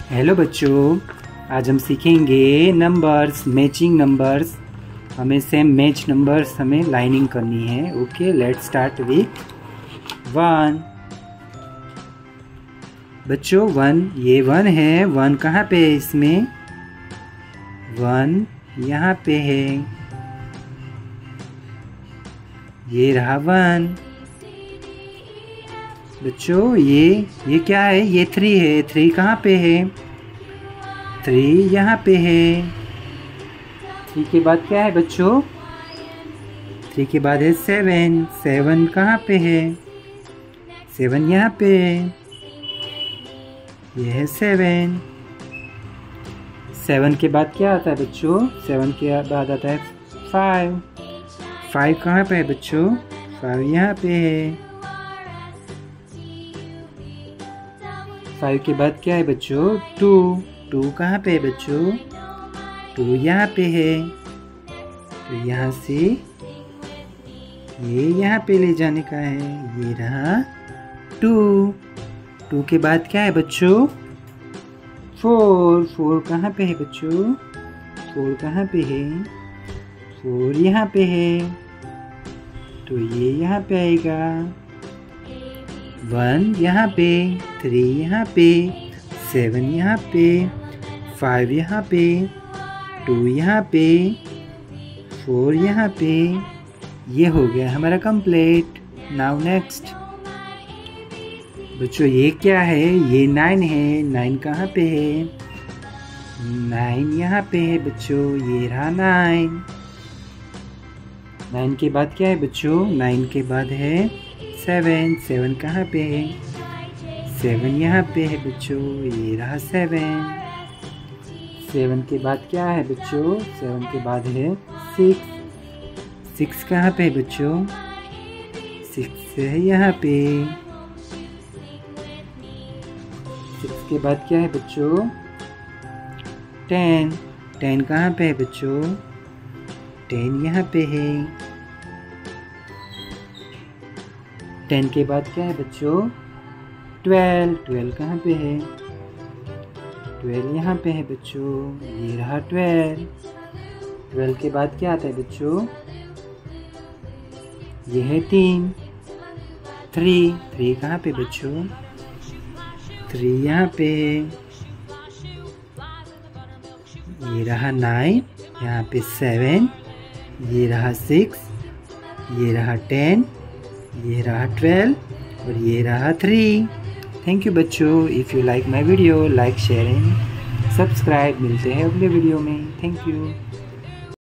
Hello बच्चों, आज हम सीखेंगे नंबर्स, मैचिंग नंबर्स। हमें सेम मैच नंबर्स हमें लाइनिंग करनी है। Okay, let's start with 1। बच्चों 1, ये 1 है। 1 कहाँ पे है इसमें? 1 यहाँ पे है। ये रहा 1। बच्चों ये क्या है? ये 3 है। 3 कहाँ पे है? 3 यहाँ पे है। 3 के बाद क्या है बच्चों? 3 के बाद है 7। 7 कहाँ पे है? 7 यहाँ पे है। ये है 7। 7 के बाद क्या आता है बच्चों? 7 के बाद आता है 5। 5 कहाँ पे है बच्चों? 5 यहाँ पे है। 5 के बाद क्या है बच्चों? 2। 2 कहाँ पे है बच्चों? 2 यहाँ पे है। तो यहाँ से ये यहाँ पे ले जाने का है। ये रहा 2। 2 के बाद क्या है बच्चों? 4। 4 कहाँ पे है बच्चों? 4 कहाँ पे है? 4 यहाँ पे है। तो ये यहाँ पे आएगा। 1 यहाँ पे, 3 यहाँ पे, 7 यहाँ पे, 5 यहाँ पे, 2 यहाँ पे, 4 यहाँ पे। ये हो गया हमारा कंप्लीट। Now next. बच्चों ये क्या है? ये 9 है। 9 कहाँ पे है? 9 यहाँ पे है बच्चों। ये रहा 9। 9 के बाद क्या है बच्चों? 9 के बाद है 7। 7 कहाँ पे है? 7 यहाँ पे है बच्चों। ये रहा 7। 7 के बाद क्या है बच्चों? 7 के बाद है 6। 6 कहाँ पे है बच्चों? 6 है यहाँ पे। 6 के बाद क्या है बच्चों? 10। 10 कहाँ पे है बच्चों? 10 यहाँ पे है। 10 के बाद क्या है बच्चों? 12। 12 कहाँ पे है? 12 यहाँ पे है बच्चों। ये रहा 12। 12 के बाद क्या आता है बच्चों? ये है 3। 3। 3 कहाँ पे बच्चों? 3 यहाँ पे है। ये रहा 9। यहाँ पे 7। ये रहा 6। ये रहा 10। ये रहा 12 और ये रहा 3। थैंक यू बच्चों। If you like my video, like, share and subscribe. मिलते हैं अगले वीडियो में। Thank you.